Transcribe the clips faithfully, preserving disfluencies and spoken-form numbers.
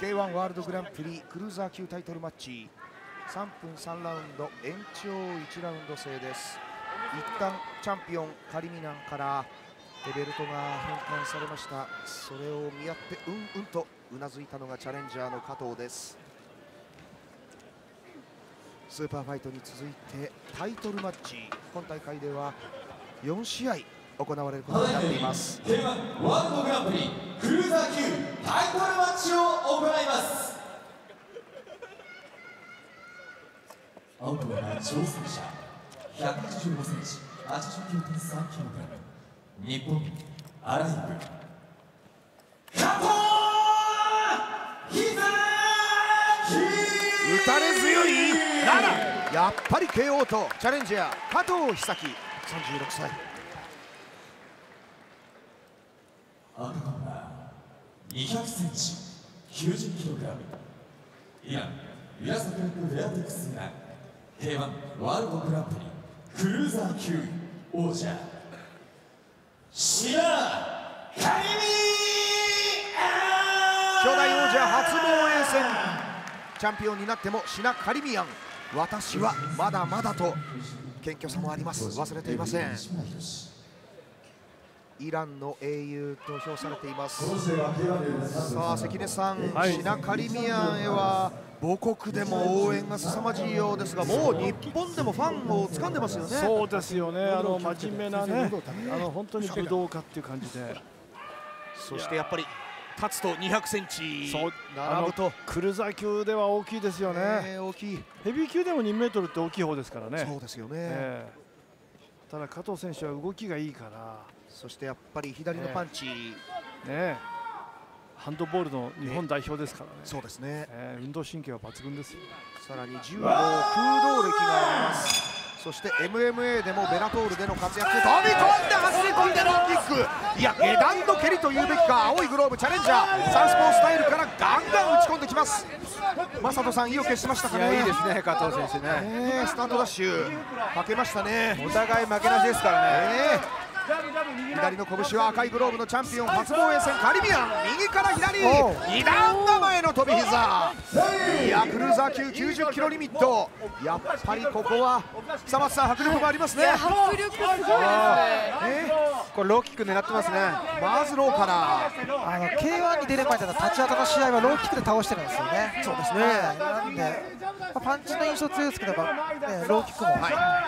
ケーワン ワールドグランプリクルーザー級タイトルマッチさんぷんさんラウンド延長いちラウンド制です。一旦チャンピオンカリミナンからベルトが返還されました。それを見合ってうんうんとうなずいたのがチャレンジャーの加藤です。スーパーファイトに続いてタイトルマッチ、今大会ではよんしあい行われることになっています。 ケーワン ワールドグランプリクルーザー級タイトルマッチを行います。青コーナー挑戦者ひゃくはちじゅうごセンチ はちじゅうきゅうてんさんキログラム、日本アライブ加藤久打たれ強いなな、やっぱり ケーオー とチャレンジャー加藤久樹さんじゅうろくさい。 赤コーナーにひゃくセンチ きゅうじゅっキログラム、イランウィラサクラックフェアテックスが ケーワン ワールドグランプリクルーザー級王者シナ・カリミアン。 初代王者初防衛戦、チャンピオンになってもシナ・カリミアン、私はまだまだと謙虚さもあります。忘れていません。イランの英雄と評されています。さあ関根さん、はい、シナ・カリミアンへは母国でも応援が凄まじいようですが、もう日本でもファンを掴んでますよね。 そうですよね、あの真面目なね、あの本当に武道家っていう感じで、 そしてやっぱり立つとにひゃくセンチ並ぶとクルーザー級では大きいですよね。 えー、大きい。 ヘビー級でもにメートルって大きい方ですからね。 そうですよね、 えー、ただ加藤選手は動きがいいから、 そしてやっぱり左のパンチ、 えー、ね、ハンドボールの日本代表ですからね。 そうですね、 えー、運動神経は抜群ですよ。 さらに柔道、空道歴があります。そして エムエムエー でもベラトールでの活躍、飛び込んで走り込んでのキック、いや下段の蹴りというべきか。青いグローブチャレンジャー、サウスポースタイルからガンガン打ち込んできます。正人さん、意を決しましたかね。 いいですね、加藤選手ね、 えー、スタートダッシュ負けましたね。 お互い負けなしですからね。 えー左の拳は赤いグローブのチャンピオン初防衛戦カリミアン、右から左に段構えの飛び膝、いやクルーザー級きゅうじゅっキロリミット、やっぱりここは久松さん迫力もありますね。 迫力すごいですね。 えこれローキック狙ってますね。 まずローからあの ケーワン に出る前だと立ち後の試合はローキックで倒してるんですよね。 そうですね、 なんで、まあ、パンチの印象強いですけど、ね、ローキックも、はい、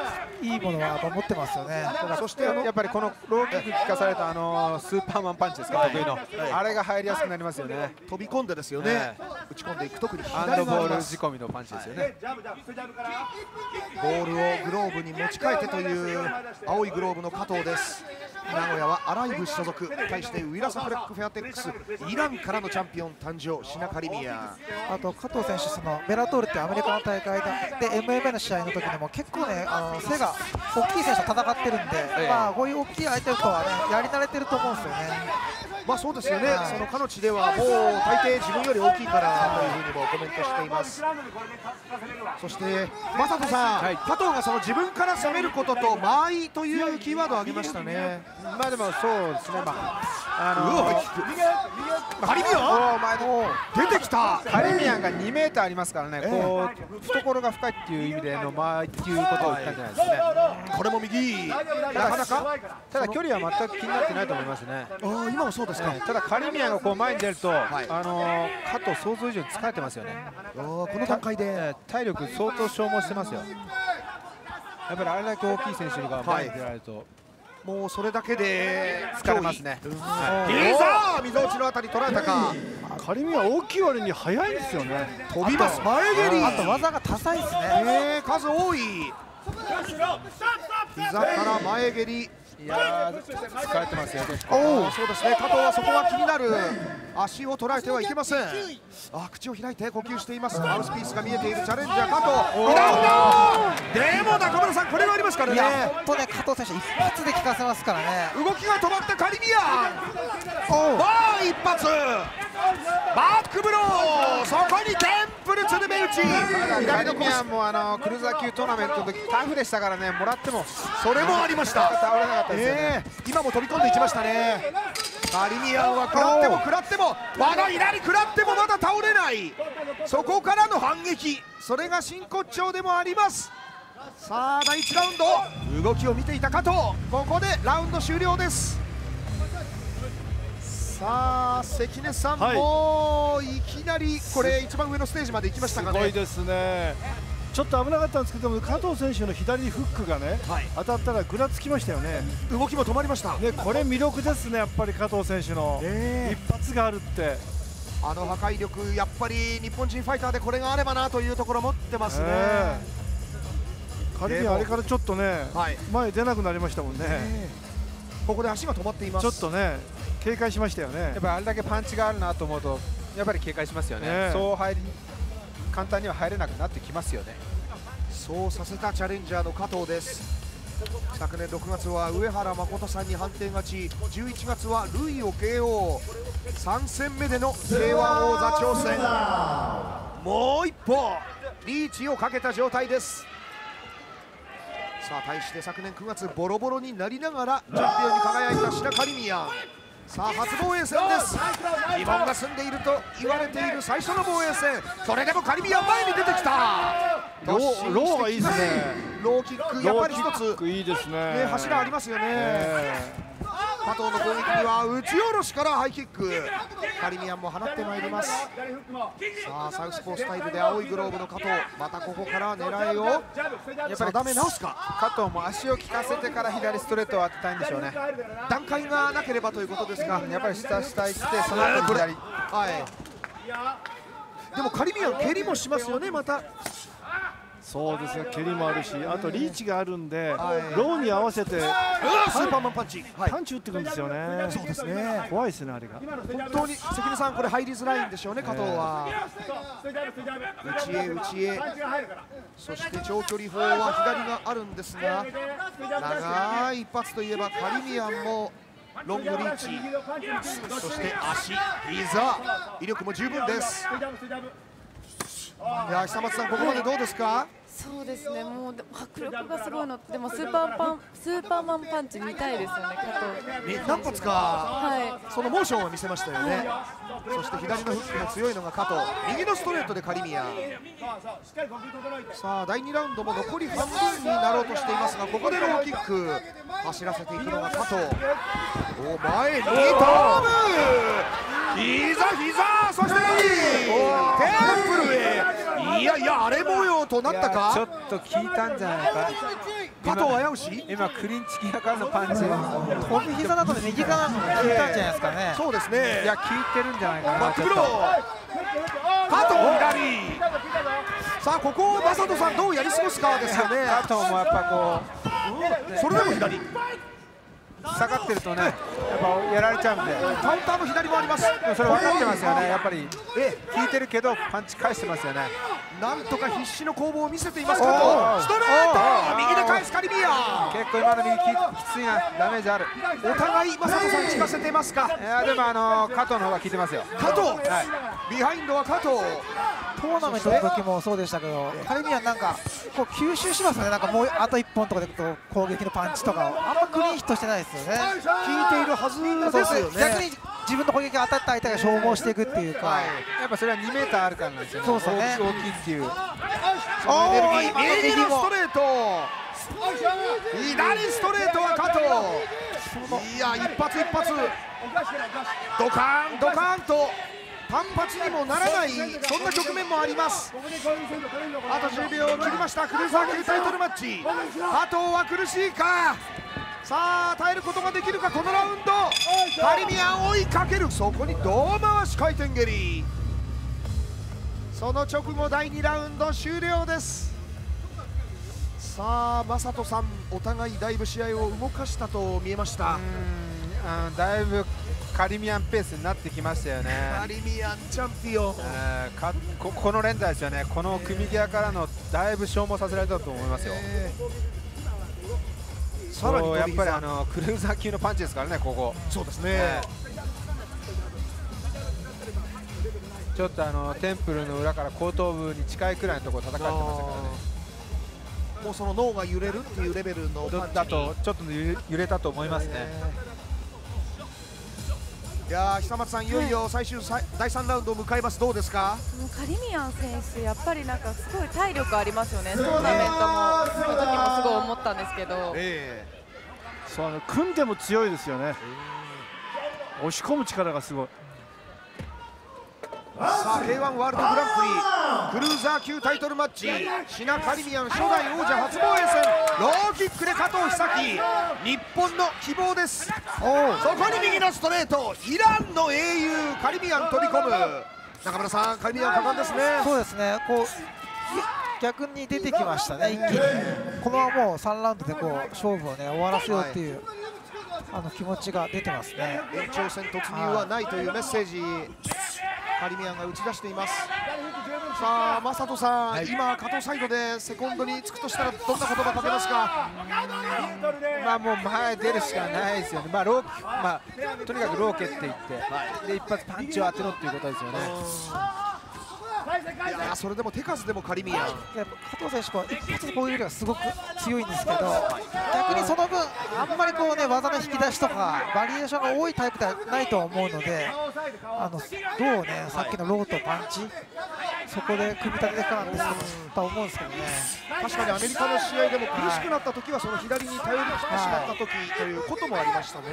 いいものは持ってますよね。 そしてやっぱりこのローキック効かされたあのスーパーマンパンチですか、得意の、はい、あれが入りやすくなりますよね。 飛び込んでですよね、ね、打ち込んでいく、特にハンドボール仕込みのパンチですよね。 ボールをグローブに持ち替えてという青いグローブの加藤です。名古屋はアライブ所属、対してウィラサフレックフェアテックス、イランからのチャンピオン誕生、シナ・カリミアン。 あと加藤選手、そのベラトールってアメリカの大会で エムエムエー の試合の時にも結構ね、あの背が大きい選手と戦ってるんで、ええ、まあこういう大きい相手とはねやり慣れてると思うんですよね。 まあそうですよね、はい、その彼地ではもう大抵自分より大きいからというふうにもコメントしています。そして正人さん、はい、加藤がその自分から攻めることと間合いというキーワードを挙げましたね。 まあでもそうですね、まああのー、 カリミアン出てきた。 カリミアンがにメーターありますからね、えー、こう懐が深いっていう意味での間合いっていうことを言ったんじゃないですかね。 これも右、なかなかただ距離は全く気になってないと思いますね。 あ今もそうですか、 えー、ただカリミアンがこう前に出ると、はい、あのー、加藤想像以上に疲れてますよね。 この段階で体力相当消耗してますよ。やっぱりあれだけ大きい選手が前に出られると、はい、 もうそれだけで疲れますね。 膝、みぞおちのあたり捉えたか。 カリミは大きい割に速いですよね。 飛びます、前蹴り、 あと技が多彩ですね。 えー、数多い。膝から前蹴り、 いやー疲れてますよ。 おお、そうですね。加藤はそこは気になる。足を捉えてはいけません。あ、口を開いて呼吸しています。マウスピースが見えているチャレンジャー加藤。でも中村さん、これはありますからね。 本当ね、加藤選手一発で効かせますからね。 動きが止まったカリミアン。わあ、一発。バックブロー、そこにテンプルつるめ打ち。 カリミアンもあのクルーザー級トーナメントの時タフでしたからね、もらってもそれもありました。 倒れなかったですよね。 えー、今も飛び込んでいきましたね。 カリミアンは食らっても食らってもまだ左食らってもまだ倒れない、そこからの反撃、それが真骨頂でもあります。さあだいいちラウンド、動きを見ていた加藤、ここでラウンド終了です。さあ関根さんもいきなりこれ一番上のステージまで行きましたかね。 すごいですね。ちょっと危なかったんですけども、加藤選手の左フックがね、はい、当たったらぐらつきましたよね。 動きも止まりました、 ね、これ魅力ですね、やっぱり加藤選手の一発があるって、 あの破壊力、やっぱり日本人ファイターでこれがあればなというところ持ってますね。 仮にあれからちょっとね、はい、前出なくなりましたもんね。 ここで足が止まっています。 ちょっとね警戒しましたよね。 やっぱりあれだけパンチがあるなと思うとやっぱり警戒しますよね。ね、そう入り簡単には入れなくなってきますよね。 そうさせたチャレンジャーの加藤です。昨年ろくがつは上原誠さんに判定勝ち、じゅういちがつはルイを ケーオー、 さん戦目での ケーワン 王座挑戦、もう一歩リーチをかけた状態です。さあ対して昨年くがつボロボロになりながらチャンピオンに輝いたシナ・カリミアン、さあ初防衛戦です。疑問が済んでいると言われている最初の防衛戦、それでもカリミアン前に出てきた。 ローローがいいですね。 ローキックやっぱり一ついいですね。 ね、柱ありますよね。加藤の攻撃には打ち下ろしからハイキック、カリミアンも放ってまいります。さあサウスポースタイルで青いグローブの加藤、またここから狙いをやっぱり定め直すか。 加藤も足を利かせてから左ストレートを当てたいんでしょうね。 段階がなければということですが、 やっぱり下下行ってその後左、 はい、でもカリミアン蹴りもしますよね。またそうですね、蹴りもあるし、あとリーチがあるんで、はい、ローに合わせてスーパーマンパンチ、 はい、パンチ打ってくるんですよね。 そうですね、 怖いですね、あれが。 本当に関根さん、これ入りづらいんでしょうね、加藤は。内へ内へ、そして長距離砲は左があるんですが、長い一発といえばカリミアンもロングリーチ、そして足、膝、威力も十分です。いや、久松さん、ここまでどうですか？ そうですね、もう迫力がすごいの、でもスーパーパンスーパーマンパンチ見たいですよね、加藤。 何発か、はい、そのモーションを見せましたよね。そして左のフックも強いのが加藤、右のストレートでカリミアン。さあだいにラウンドも残り半分になろうとしていますが、ここでローキック走らせていくのが加藤。お前にトーム膝膝、そしてテンプルへ。いやいや、あれ模様となったか。 ちょっと効いたんじゃないか。 加藤危うし、 今クリンチキアからのパンチ、 飛び膝だと右側に効いたんじゃないですかね。 そうですね、 いや効いてるんじゃないかな。 バックブロー、加藤左。さあここを正人さんどうやり過ごすかですよね。 加藤もやっぱこう、それでも左下がってるとね、やっぱやられちゃうんで、 カウンターの左もあります。 それ分かってますよね、やっぱり効いてるけどパンチ返してますよね。 なんとか必死の攻防を見せています加藤。ストレート右で返すカリミアン。 結構今の右きついな、ダメージある。 お互い正人さん聞かせてますか。 いやでもあの加藤の方が効いてますよ。 加藤、はい、ビハインドは加藤。 トーナメントの時もそうでしたけど、カリミアンなんかこう吸収しますね。なんかもうあといっぽんとかでこう攻撃のパンチとかをあんまクリーンヒットしてないですよね。 効いているはずですよね。 逆に自分の攻撃が当たった相手が消耗していくっていうか、 やっぱそれはにメーターあるからなんですよね。 そうですね、 大きいっていう。 おー、右のストレート、左ストレートは加藤。いや、一発一発ドカーンドカーンと単発にもならない、そんな局面もあります。あとじゅうびょうを切りました。クルーザー級タイトルマッチ、加藤は苦しいか。さあ耐えることができるか、このラウンド。カリミアン追いかける、そこに胴回し回転蹴り。その直後だいにラウンド終了です。さあ正人さん、お互いだいぶ試合を動かしたと見えました。 うん、だいぶカリミアンペースになってきましたよね。 カリミアンチャンピオン、 えー、か こ, この連打ですよね。この組み際からのだいぶ消耗させられたと思いますよ。えー、さらにやっぱりあのクルーザー級のパンチですからね、ここ。 そうですね、 えー、ちょっとあのテンプルの裏から後頭部に近いくらいのところを叩かれてましたからね。 もうその脳が揺れるっていうレベルのパンチだとちょっと揺れたと思いますね。 やー久松さん、いよいよ最終さいだいさんラウンドを迎えます。どうですか？ もうカリミアン選手、やっぱりなんかすごい体力ありますよね。トーナメントもの時もすごい思ったんですけど、 えそうあの組んでも強いですよね。押し込む力がすごい。 さあ ケーワン ワールドグランプリクルーザー級タイトルマッチ、シナ・カリミアン初代王者初防衛戦、ローキックで加藤久樹、日本の希望です。そこに右のストレート、イランの英雄カリミアン飛び込む。中村さん、カリミアン果敢ですね。 そうですね、こう逆に出てきましたね、一気に。このままもうさんラウンドでこう勝負をね終わらせようっていう、あの気持ちが出てますね。 延長戦突入はないというメッセージ、カリミアンが打ち出しています。さあ正人さん、はい、今加藤サイドでセコンドにつくとしたらどんな言葉かけますか？ まあもう前出るしかないですよね。まあローまあとにかくロー蹴っていって、はい、で一発パンチを当てろっていうことですよね。 いやそれでも手数でもカリミアン、 やっぱ加藤選手こう一発の攻撃力がすごく強いんですけど、逆にその分あんまりこうね技の引き出しとかバリエーションが多いタイプではないと思うので、あのどうねさっきのローとパンチそこで組み立てていくかなんですけどと思うんですけどね。 確かにアメリカの試合でも苦しくなった時はその左に頼り切ってしまった時ということもありましたね。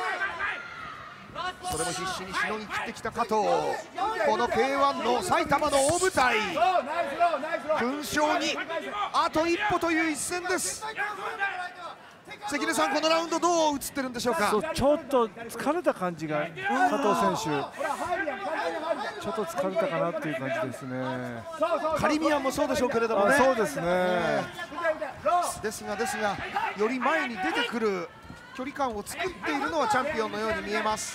それも必死にしのぎ切ってきた加藤、この ケーワン の埼玉の大舞台、勲章にあと一歩という一戦です。関根さん、このラウンドどう映ってるんでしょうか？ そうちょっと疲れた感じが、加藤選手ちょっと疲れたかなっていう感じですね。 カリミアンもそうでしょうけれどもね。 そうですね。 ですがですがより前に出てくる距離感を作っているのはチャンピオンのように見えます。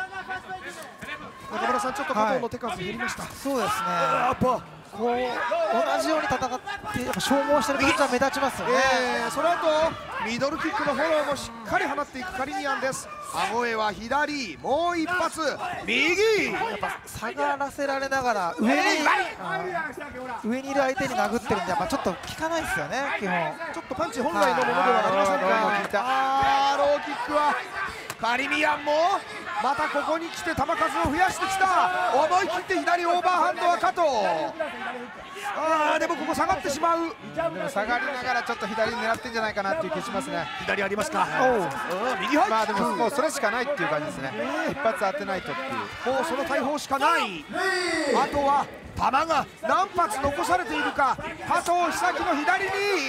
中村さん、ちょっと加藤の手数減りました。 はい、そうですね。 やっぱこう同じように戦ってやっぱ消耗してる感じは目立ちますよね。 えー、その後ミドルキックのフォローもしっかり放っていくカリミアンです。顎へは左、もう一発右、 やっぱ下がらせられながら上に、上にいる相手に殴ってるんで、やっぱちょっと効かないですよね、基本。 ちょっとパンチ本来のものではありませんか。あー、ローキックはカリミアンもまたここに来て球数を増やしてきた。思い切って左オーバーハンドは加藤。あーでもここ下がってしまう。 でも下がりながらちょっと左狙ってんじゃないかなっていう気しますね。 左ありますか。 右入って、まあでももうそれしかないっていう感じですね。一発当てないとっていう、 もうその大砲しかない。あとは弾が何発残されているか。加藤久樹の左に、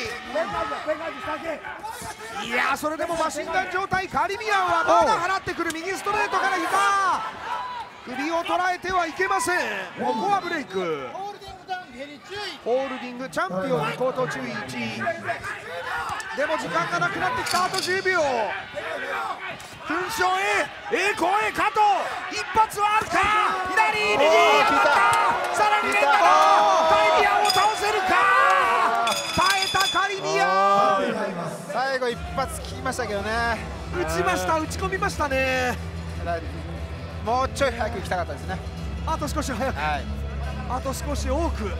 いやそれでもマシンガン状態。カリミアンはまだ払ってくる。右ストレートから膝、首を捉えてはいけません。ここはブレイク。ホールディングチャンピオンに口頭注意いち。でも時間がなくなってきた。あとじゅうびょう。勲章へ栄光へ加藤、一発はあるか。左右さらに連打だ。カリミアンを倒せるか。耐えたカリミアン。 最後一発効きましたけどね。 打ちました、打ち込みましたね。 もうちょい早く行きたかったですね。 あと少し早く、はい、あと少し多く。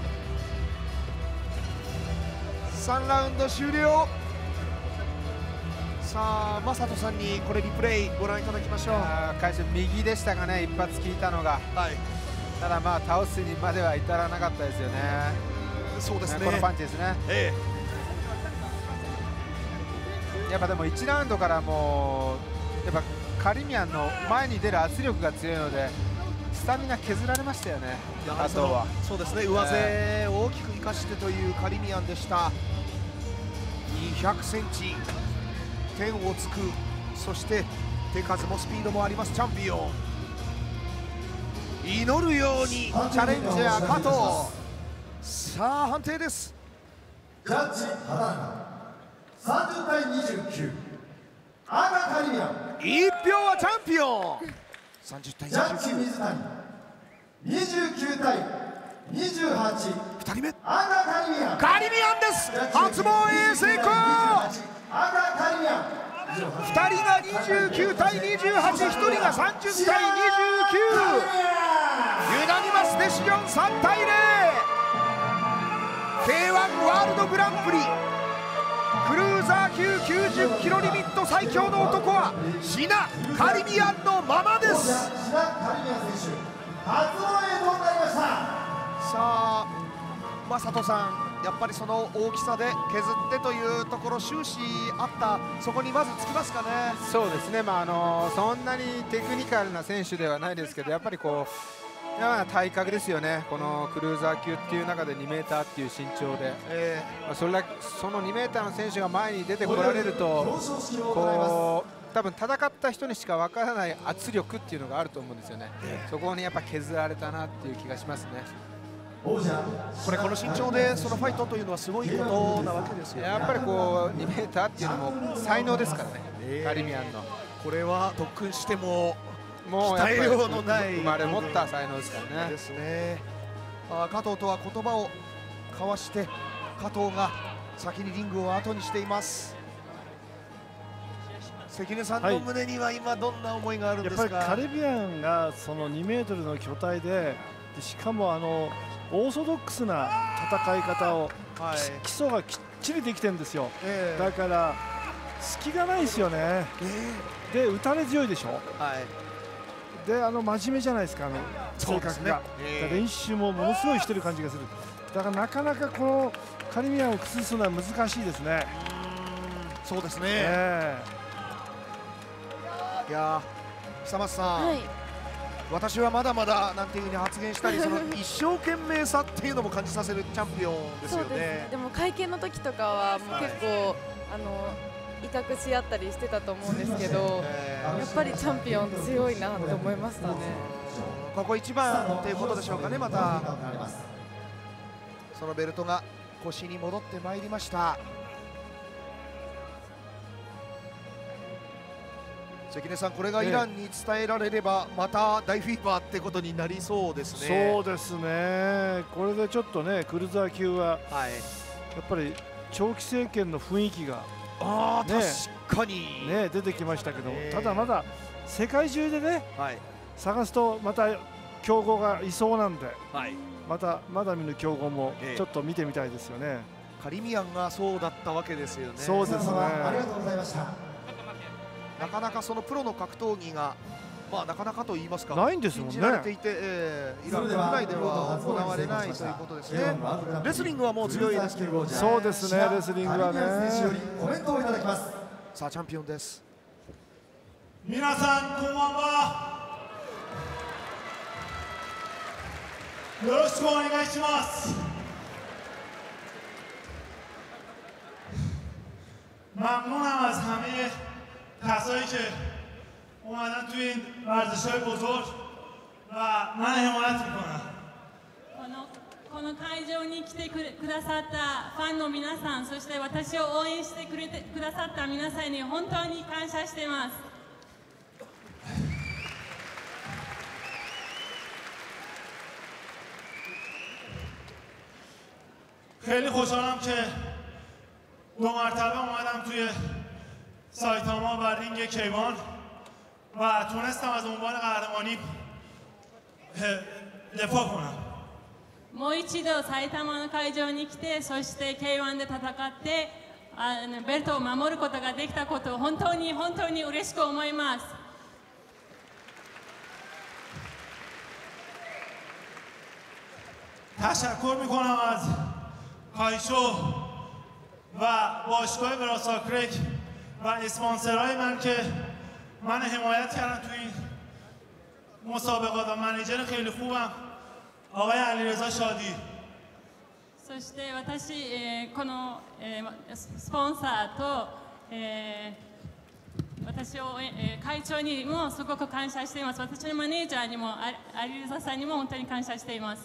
さんラウンド終了。さあ正人さんにこれリプレイご覧いただきましょう。 会場右でしたがね、一発効いたのが、はい、ただまあ倒すにまでは至らなかったですよね。 そうですね、 このパンチですね、ええ、やっぱでもいちラウンドからもうやっぱカリミアンの前に出る圧力が強いのでスタミナ削られましたよね。あとはそうですね、上背を大きく生かしてというカリミアンでした。にひゃくセンチ天をつく、そして手数もスピードもありますチャンピオン。祈るようにチャレンジャー加藤。さあ判定です。 ジャッジ畑中さんじゅうたいにじゅうきゅう、赤カリミアン。 いっぴょうはチャンピオン。さんじゅうたいにじゅうきゅう、 ジャッジ水谷にじゅうきゅうたいにじゅうはち、 ふたりめ赤カリミアン。 カリミアンです。初防衛成功。 赤カリミアン。 ふたりがにじゅうきゅうたいにじゅうはち、ひとりがさんじゅうたいにじゅうきゅう。ユナニマスデシジョンさんたいゼロ。ケーワン ワールドグランプリクルーザー級きゅうじゅっキロリミット最強の男はシナ・カリミアンのままです。 シナ・カリミアン選手初防衛となりました。 さあ正人さん、やっぱりその大きさで削ってというところ終始あった、そこにまずつきますかね。 そうですね、まあ、あのそんなにテクニカルな選手ではないですけど、やっぱりこうや体格ですよね、このクルーザー級っていう中でにメーターっていう身長で、 えまあ、それだけそのにメーターの選手が前に出てこられると、こう多分戦った人にしか分からない圧力っていうのがあると思うんですよね、そこにやっぱ削られたなっていう気がしますね。 これこの身長でそのファイトというのはすごいことなわけですよね。 やっぱりこうにメーターっていうのも才能ですからね、えー、カリミアンのこれは特訓してももうやっぱり鍛えようのない生まれ持った才能ですからね。 ですね。あ加藤とは言葉を交わして加藤が先にリングを後にしています。関根さんの胸には今どんな思いがあるんですか。 やっぱりカリビアンがそのにメートルの巨体で、でしかもあのオーソドックスな戦い方を、はい、基礎がきっちりできてるんですよ、えー、だから隙がないですよね、えー、で打たれ強いでしょ、はい、であの真面目じゃないですか、あの性格が、ねえー、練習もものすごいしてる感じがする。だからなかなかこのカリミアンを崩すのは難しいですね。 うんそうですね、 えー、いや久松さん、はい、私はまだまだなんていうふうに発言したり、その一生懸命さっていうのも感じさせるチャンピオンですよね。 そうですね。でも会見の時とかはもう結構、はい、あの威嚇し合ったりしてたと思うんですけど、えー、やっぱりチャンピオン強いなと思いましたね。 ここ一番ということでしょうかね。またそのベルトが腰に戻ってまいりました。関根さん、これがイランに伝えられれば、また大フィーバーってことになりそうですね。 そうですね、これでちょっとね、クルーザー級は、はい、やっぱり長期政権の雰囲気が、 あー、ね、確かに、 ね、出てきましたけど、ただまだ世界中でね、はい、探すとまた強豪がいそうなんで、はい、またまだ見ぬ強豪もちょっと見てみたいですよね。 カリミアンがそうだったわけですよね。 そうですね。 ありがとうございました。 なかなかそのプロの格闘技が、まあ、なかなかと言いますか、 ないんですもんね。 禁じられていて、えー、イラン国内では行われないということですね。レスリングはもう強いですけど、ね、 そうですね、レスリングはね。 コメントをいただきます。 さあ、チャンピオンです。 皆さんこんばんは。よろしくお願いします. ممنونم از همه کسایی که اومدن توی این ورزش‌های بزرگ و من حمایت میکنم. この会場に来てくださったファンの皆さん、そして私を応援してくれてくださった皆さんに本当に感謝しています。 خیلی خوشحالم که دو مرتبه اومدم توی سایتاما و رینگ کیوان و تونستم از عنوان قهرمانی دفاع کنم. もう一度埼玉の会場に来て、そして ケーワン で戦ってあのベルトを守ることができたことを本当に本当に嬉しく思います。 تشکر میکنم از کایشو و باشگاه براساکرک و اسپانسرهای من که من حمایت کردن توی این مسابقات و منیجر خیلی خوبم آقای علیرضا شادی. そして私、えー、この、えー、スポンサーと、えー、私を、えー、会長にもすごく感謝しています。私のマネージャーにもアリレザさんにも本当に感謝しています。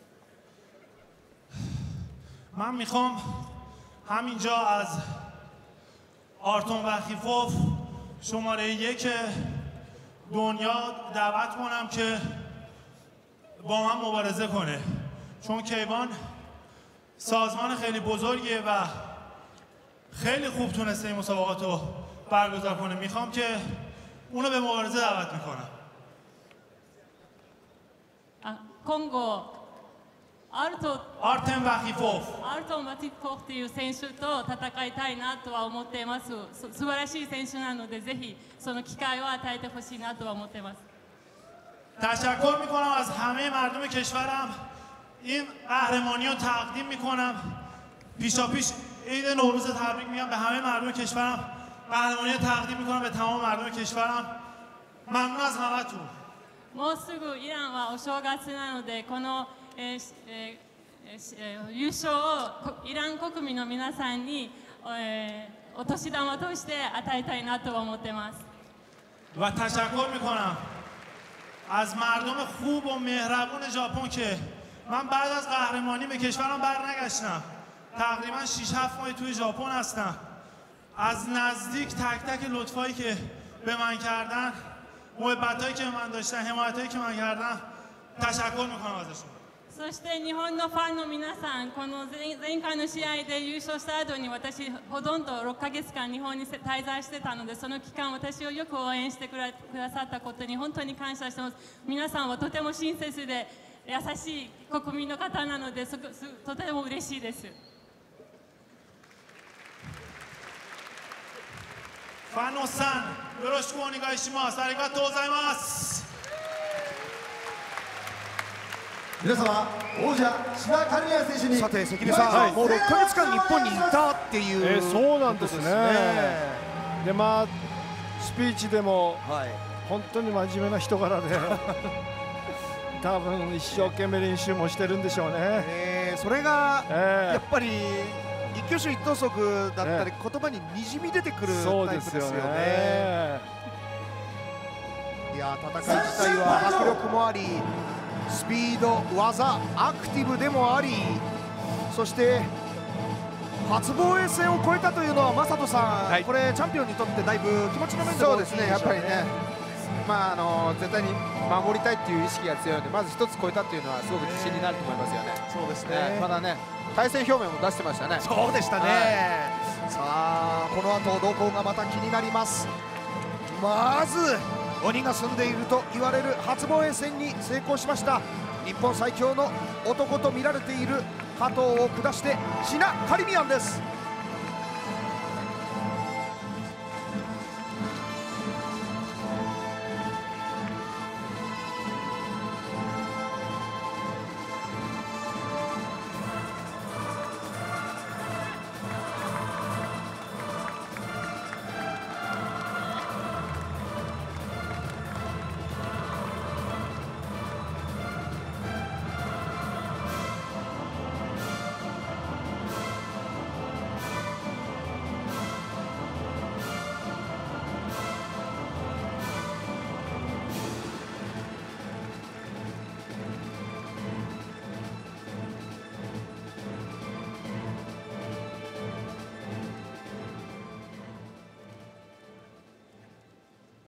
من میخوام همینجا از آرتون وخیفوف شماره یک دنیا دعوت کنم که با من مبارزه کنه، چون کیوان سازمان خیلی بزرگیه و خیلی خوب تونسته این مسابقات رو برگزار کنه. میخوام که اونو به مبارزه دعوت میکنم. 今後アルトアルテンバキフォフアルトン・バティコフという選手と戦いたいなとは思っています。す素晴らしい選手なので、ぜひその機会を与えてほしいなとは思っています。 تشکر میکنم از همه مردم کشورم. این قهرمانی رو تقدیم میکنم. پیشا پیش عید نوروز تبریک میگم به همه مردم کشورم. قهرمانی رو تقدیم میکنم به تمام مردم کشورم. ممنون از همتون. もうすぐイランはお正月なので、この、えーえーえー、優勝をイラン国民の皆さんに、えー、お年玉として与えたいなと思っています。 و تشکر میکنم از مردم خوب و مهربون ژاپن که من بعد از قهرمانی به کشورم برنگشتم. تقریبا شش هفت ماه توی ژاپن هستم. از نزدیک تک تک لطفایی که به من کردن، محبتایی که به من داشتن، حمایتایی که من کردن، تشکر میکنم ازشون. そして日本のファンの皆さん、この 前, 前回の試合で優勝した後に私、ほとんどろっかげつかん日本に滞在してたので、その期間、私をよく応援してくださったことに本当に感謝してます。皆さんはとても親切で優しい国民の方なので、そすとても嬉しいです。 ファンのさん、よろしくお願いします。ありがとうございます。 皆様、王者志賀刈宮選手に。 さて関根さん、はい、もうろっかげつかん日本にいたっていう、 えー、そうなんですね。でまあスピーチでも、はい、本当に真面目な人柄で多分一生懸命練習もしてるんでしょうね。 えー、それが、えー、やっぱり一挙手一投足だったり、ね、言葉ににじみ出てくるタイプですよね。いや戦い自体は迫力もあり、スピード、技、アクティブでもあり、そして初防衛戦を超えたというのは正人さん、はい、これチャンピオンにとってだいぶ気持ちの面でも大きいでしょうね。そうですね、やっぱりね、 まああの絶対に守りたいっていう意識が強いので、まず一つ超えたっていうのはすごく自信になると思いますよね。そうですね。まだね、対戦表明も出してましたね。 そうでしたね。はい、さあこの後動向がまた気になります。まず鬼が住んでいると言われる初防衛戦に成功しました日本最強の男と見られている加藤を下して志賀カリミアンです。